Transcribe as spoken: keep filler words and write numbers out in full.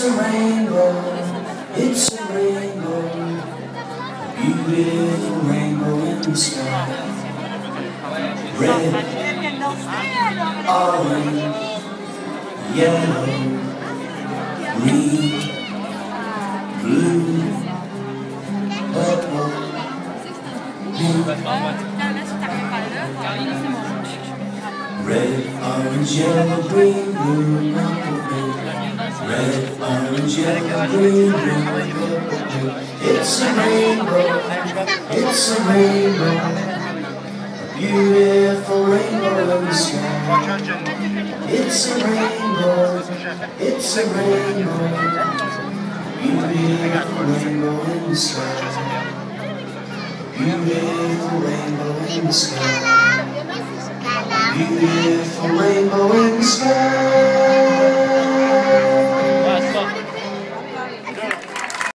a rainbow, it's a rainbow, a beautiful rainbow in the sky. Red, orange, yellow, green, blue, purple, pink. Red, orange, yellow, green, blue, purple, pink. Red, orange, yellow, green, blue, purple, pink. It's a rainbow, it's a rainbow, a beautiful rainbow in the sky. It's a rainbow, it's a rainbow, a beautiful rainbow in the sky. Beautiful rainbow in the sky. Beautiful rainbow in the sky.